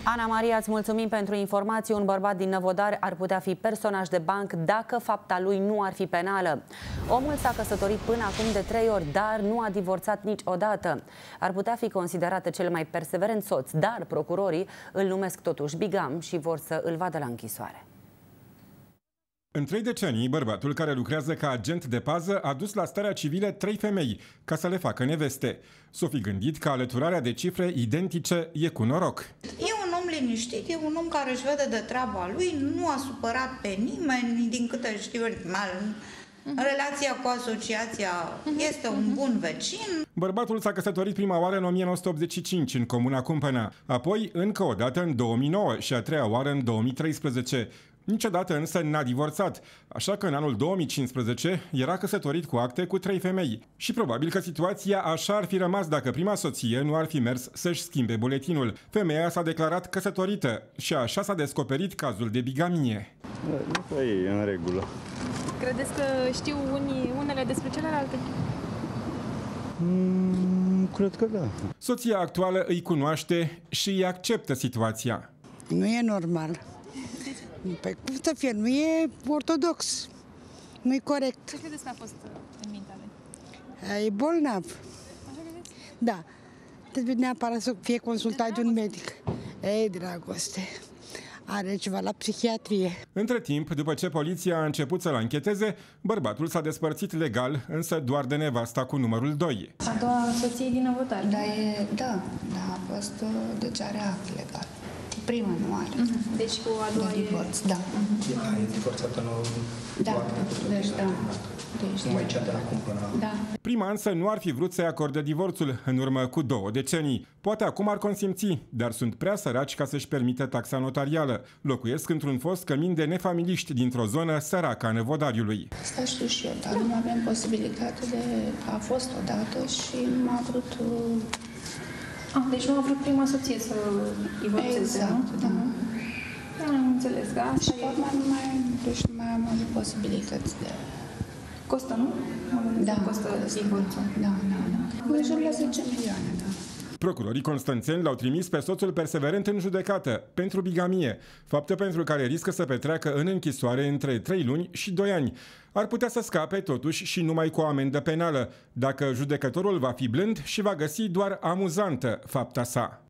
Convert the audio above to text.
Ana Maria, îți mulțumim pentru informații. Un bărbat din Năvodari ar putea fi personaj de banc dacă fapta lui nu ar fi penală. Omul s-a căsătorit până acum de 3 ori, dar nu a divorțat niciodată. Ar putea fi considerat cel mai perseverent soț, dar procurorii îl numesc totuși bigam și vor să îl vadă la închisoare. În 3 decenii, bărbatul care lucrează ca agent de pază a dus la starea civilă 3 femei ca să le facă neveste. S-o fi gândit că alăturarea de cifre identice e cu noroc. E un om liniștit, e un om care își vede de treaba lui, nu a supărat pe nimeni, din câte știu, în relația cu asociația este un bun vecin. Bărbatul s-a căsătorit prima oară în 1985 în comuna Cumpăna, apoi încă o dată în 2009 și a 3-a oară în 2013. Niciodată însă n-a divorțat, așa că în anul 2015 era căsătorit cu acte cu 3 femei. Și probabil că situația așa ar fi rămas dacă prima soție nu ar fi mers să-și schimbe buletinul. Femeia s-a declarat căsătorită și așa s-a descoperit cazul de bigamie. Nu e în regulă. Credeți că știu unele despre celelalte? Cred că da. Soția actuală îi cunoaște și îi acceptă situația. Nu e normal. Păi cum să fie? Nu e ortodox. Nu e corect. Ce credeți că a fost în mintea lui? E bolnav. Așa credeți? Da. Trebuie neapărat să fie consultat de un medic. Ei, dragoste. Are ceva la psihiatrie. Între timp, după ce poliția a început să-l ancheteze, bărbatul s-a despărțit legal, însă doar de nevasta cu numărul 2. A doua soție din Năvodari. Da, a fost, deci are act legal. Prima nu are. Deci cu a doua de divorț, da. E divorțată în Deci da. Nu mai cea de la Cumpăna. Da. Prima însă nu ar fi vrut să-i acorde divorțul în urmă cu 2 decenii. Poate acum ar consimți, dar sunt prea săraci ca să-și permită taxa notarială. Locuiesc într-un fost cămin de nefamiliști dintr-o zonă săracă a Năvodariului. Asta știu și eu, dar nu aveam posibilitate de... A fost odată și nu a vrut... Deci nu a vrut prima soție să divorțeze, exact, nu? Da. Am înțeles, da? Și nu mai am avut posibilități de... Costă, nu? Da, costă divorțul. Da. În jur la 10 milioane, da. Procurorii constanțeni l-au trimis pe soțul perseverent în judecată pentru bigamie, faptă pentru care riscă să petreacă în închisoare între 3 luni și 2 ani. Ar putea să scape totuși și numai cu o amendă penală, dacă judecătorul va fi blând și va găsi doar amuzantă fapta sa.